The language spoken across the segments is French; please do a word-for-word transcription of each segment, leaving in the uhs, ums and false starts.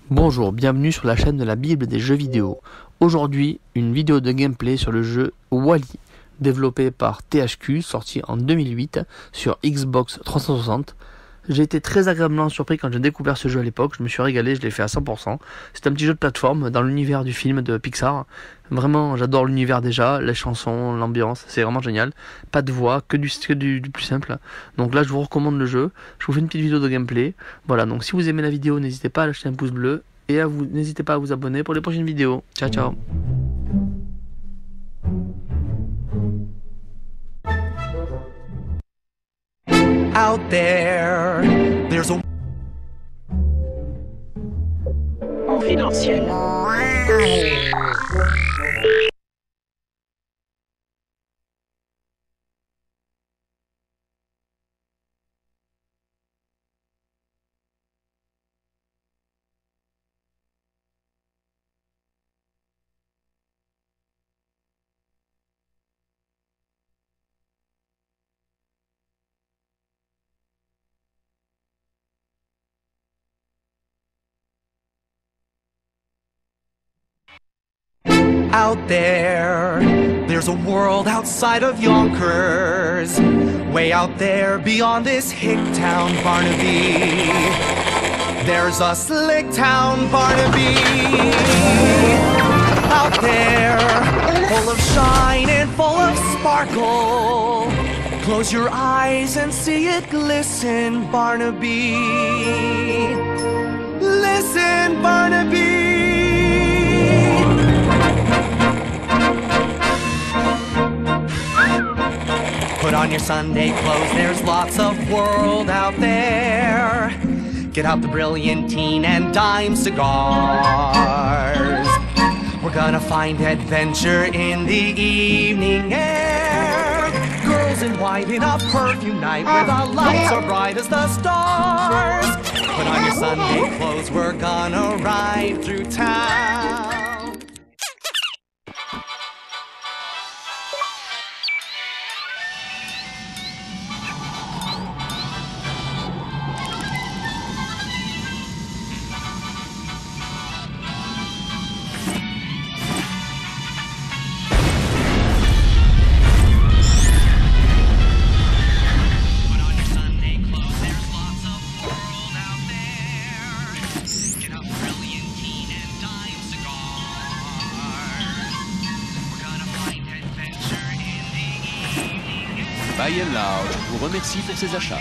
Bonjour, bienvenue sur la chaîne de la Bible des jeux vidéo. Aujourd'hui, une vidéo de gameplay sur le jeu Wally, développé par T H Q, sorti en deux mille huit sur Xbox trois cent soixante. J'ai été très agréablement surpris quand j'ai découvert ce jeu à l'époque, je me suis régalé, je l'ai fait à cent pour cent. C'est un petit jeu de plateforme dans l'univers du film de Pixar. Vraiment, j'adore l'univers déjà, les chansons, l'ambiance, c'est vraiment génial. Pas de voix, que du, que du, du plus simple. Donc là, je vous recommande le jeu. Je vous fais une petite vidéo de gameplay. Voilà, donc si vous aimez la vidéo, n'hésitez pas à lâcher un pouce bleu et à vous, n'hésitez pas à vous abonner pour les prochaines vidéos. Ciao, ciao. Out there, there's a confidentiel. Out there, there's a world outside of Yonkers, way out there beyond this hick town, Barnaby. There's a slick town, Barnaby. Out there, full of shine and full of sparkle. Close your eyes and see it glisten, Barnaby. Listen, Barnaby. Put on your Sunday clothes, there's lots of world out there. Get out the Brilliantine and dime cigars. We're gonna find adventure in the evening air. Girls in white in a perfume night where the lights are bright as the stars. Put on your Sunday clothes, we're gonna ride through town. Buy and Lounge vous remercie pour ses achats.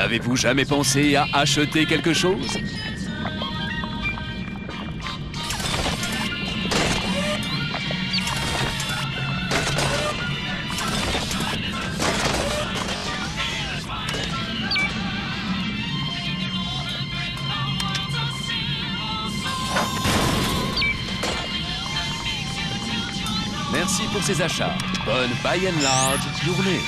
N'avez-vous jamais pensé à acheter quelque chose? Merci pour ces achats. Bonne buy and large journée.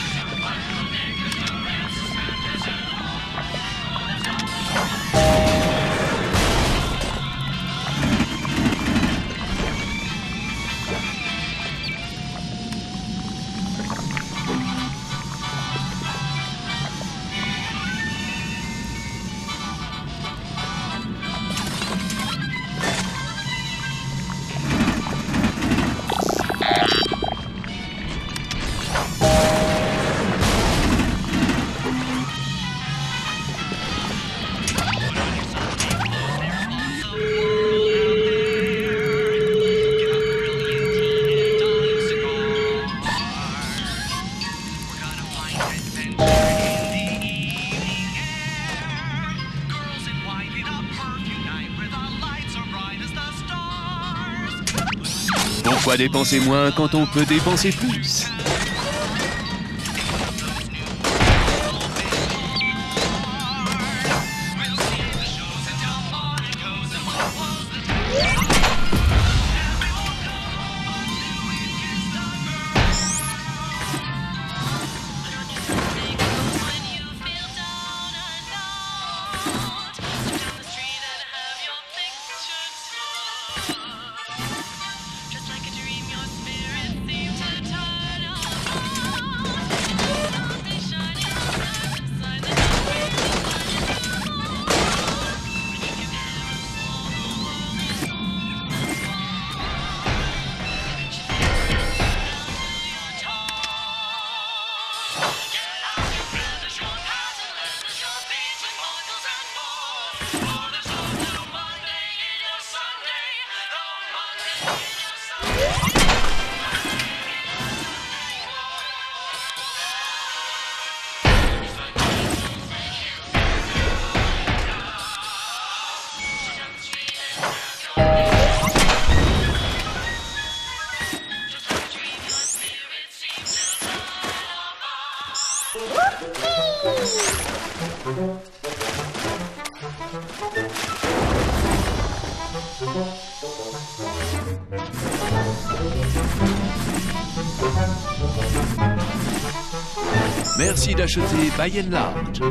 Pourquoi dépenser moins quand on peut dépenser plus? Merci d'acheter Buy and Large.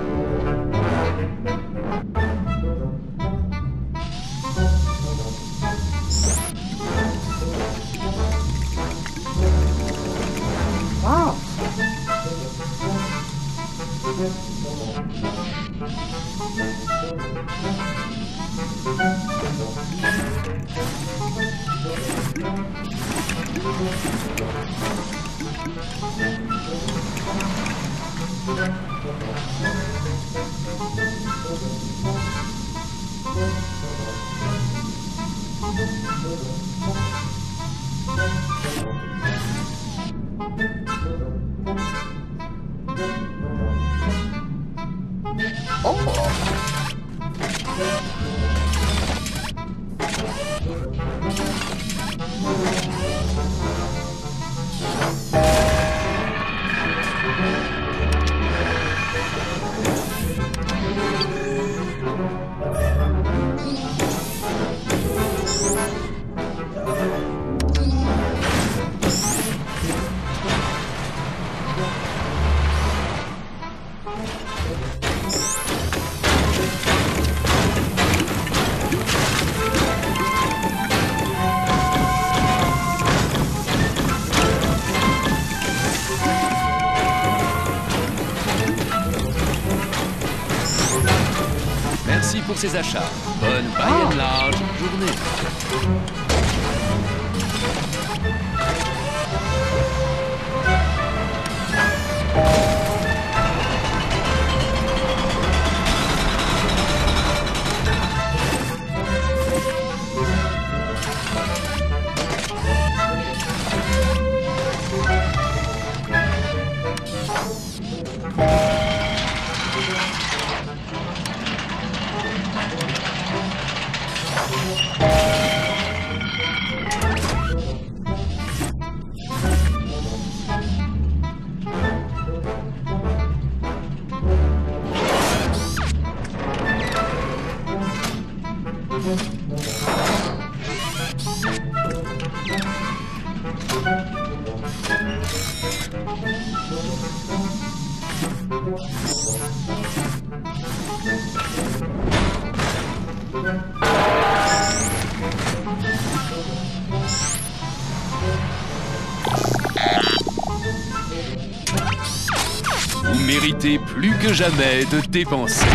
Wow. Merci pour ces achats. Bonne Buy and Large journée. Vous méritez plus que jamais de dépenser.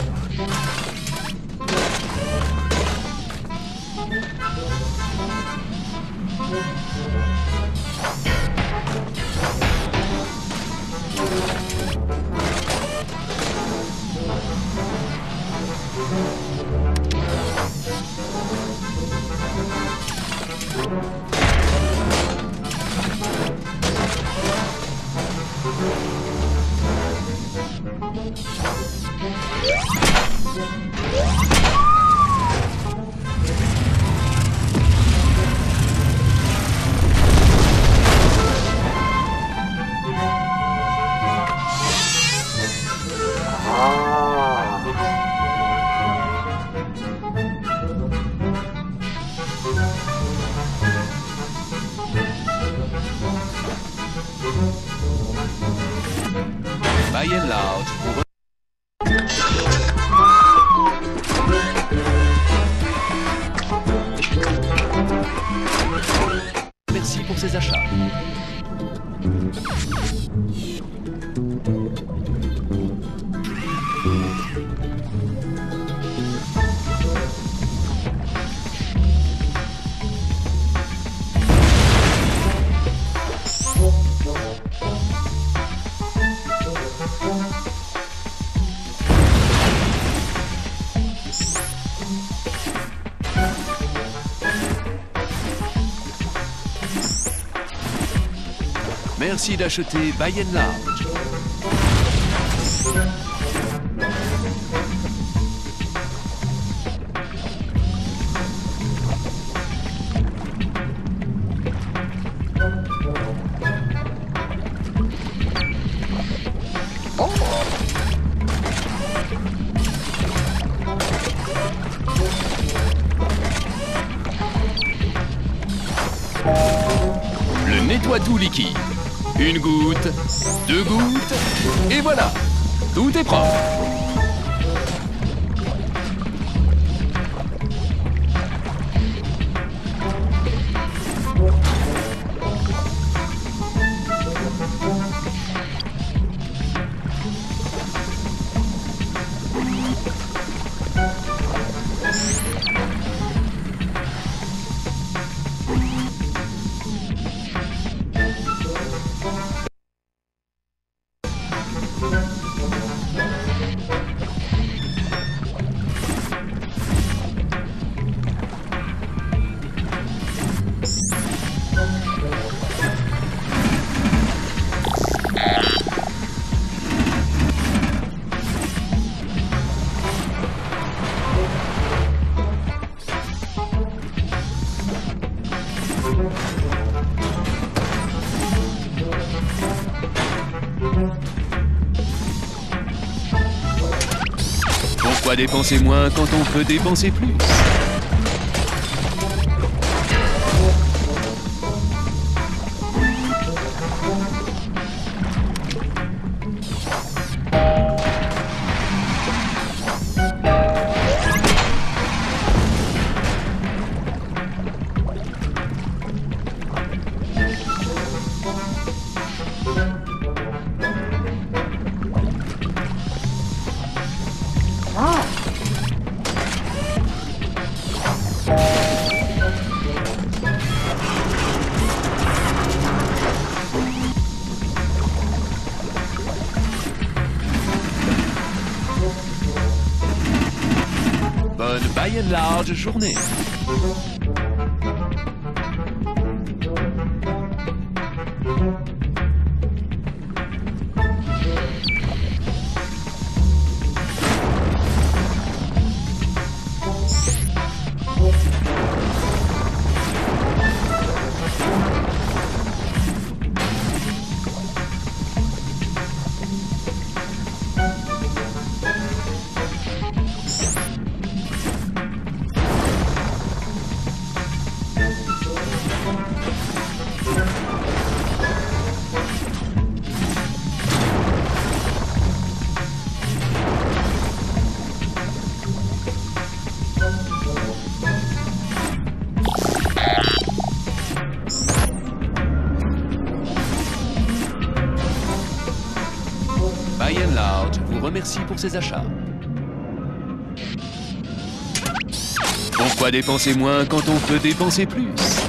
By and large, pour... Merci pour ces achats. Merci d'acheter By and Large. Le nettoie tout liquide. Une goutte, deux gouttes, et voilà, tout est propre. Pourquoi dépenser moins quand on peut dépenser plus? Bonne By and Large journée. merci pour ces achats. Pourquoi dépenser moins quand on peut dépenser plus?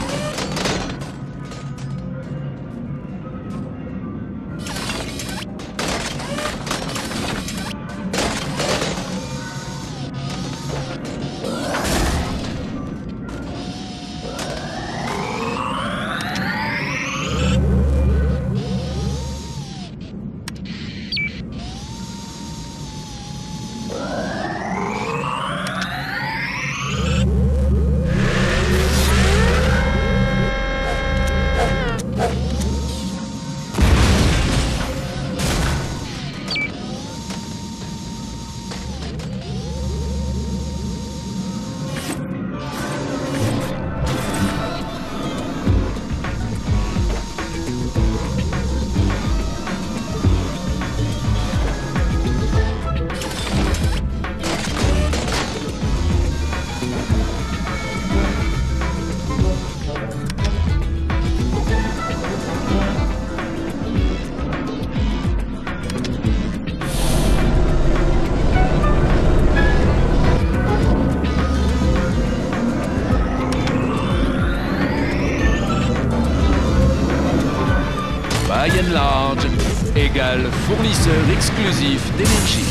By and Large égale fournisseur exclusif d'énergie.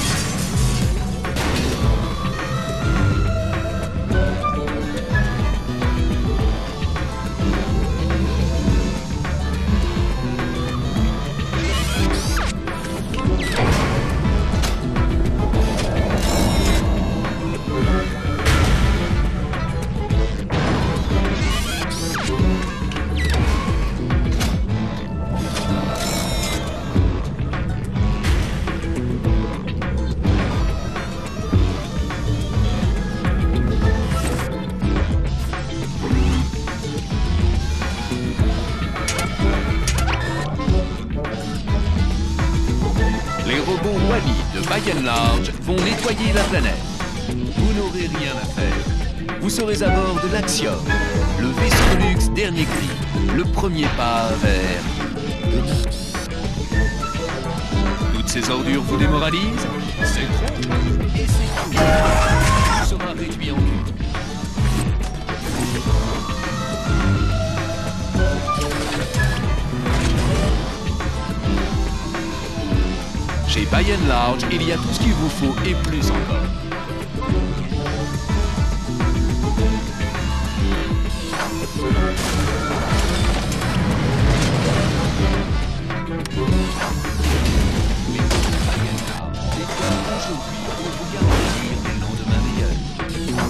Les robots Wally de By and Large vont nettoyer la planète. Vous n'aurez rien à faire. Vous serez à bord de l'Axiom, le vaisseau de luxe dernier cri, le premier pas vers demain. Toutes ces ordures vous démoralisent? C'est trop. Et c'est tout. Tout sera réduit en cube. Chez By and Large, il y a tout ce qu'il vous faut et plus encore. Aujourd'hui, pour vous garantir des lendemains meilleurs.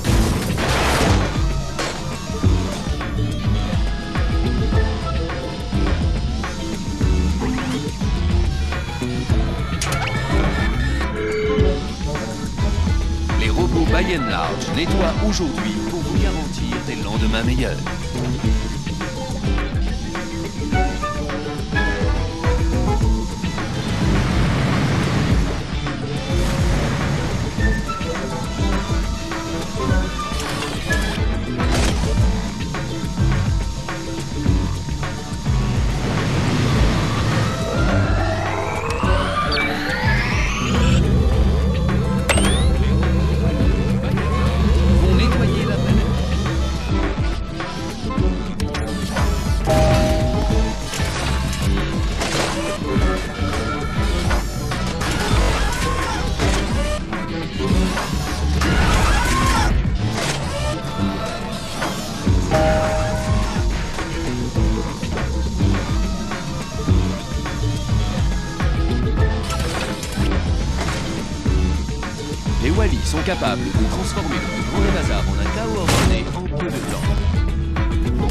Les robots By and Large nettoient aujourd'hui pour vous garantir des lendemains meilleurs. Les Wally sont capables de transformer le plus grand des hasards en un chaos ordonné en peu de temps.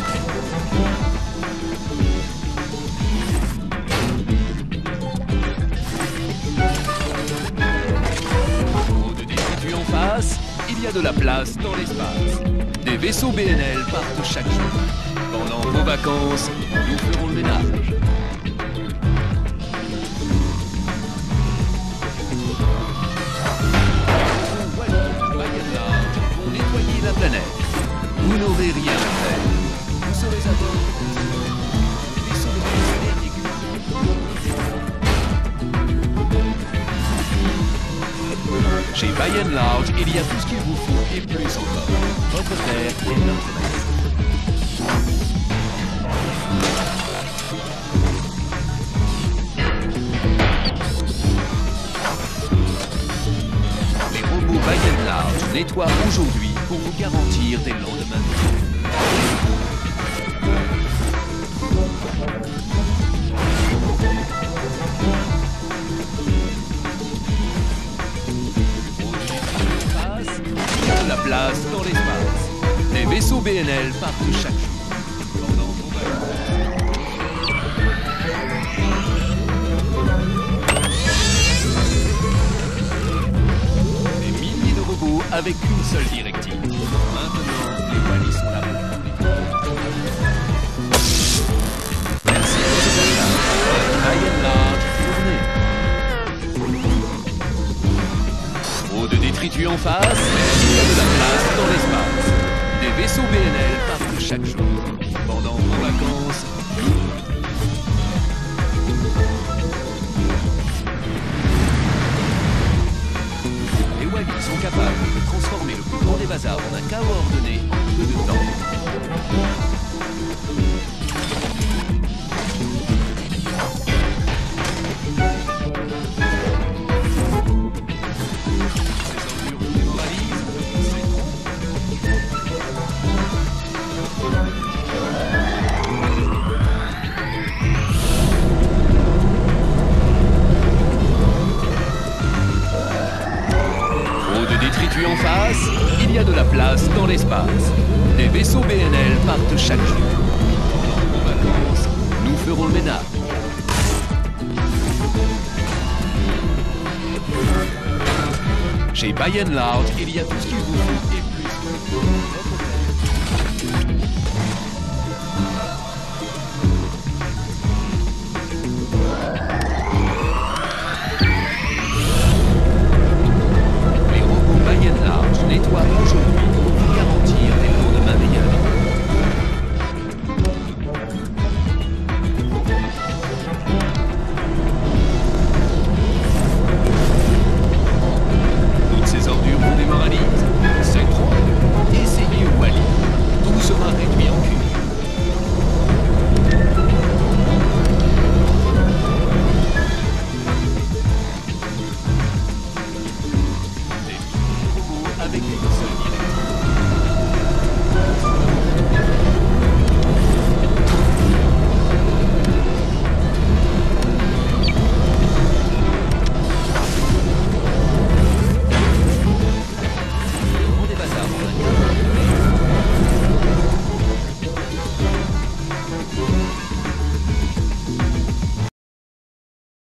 Au de détritus en face, il y a de la place dans l'espace. Des vaisseaux B N L partent chaque jour. Pendant vos vacances, nous ferons le ménage. La planète. Vous n'aurez rien à faire. Vous serez à bord du vaisseau de luxe dernier cri. Chez By and Large, il y a tout ce qu'il vous faut et plus encore. Votre terre est notre maison. Les robots By and Large nettoient aujourd'hui pour vous garantir des lendemains meilleurs. La place dans l'espace. Les vaisseaux B N L partent chaque jour. Pendant vos vacances. Des milliers de robots avec une seule directive. Maintenant, les Wally sont là pour vous. Merci pour ce achat. By and Large, tournez. Trop de détritus en face, il y a de la place dans l'espace. Des vaisseaux B N L partent chaque jour. Pendant vos vacances, les Wally sont capables de transformer le plus grand des bazars en un chaos ordonné en peu de temps. Détritus en face, il y a de la place dans l'espace. Des vaisseaux B N L partent chaque jour. Pendant vos vacances, nous ferons le ménage. Chez By and Large, il y a tout ce qu'il vous faut et plus. Nettoie aujourd'hui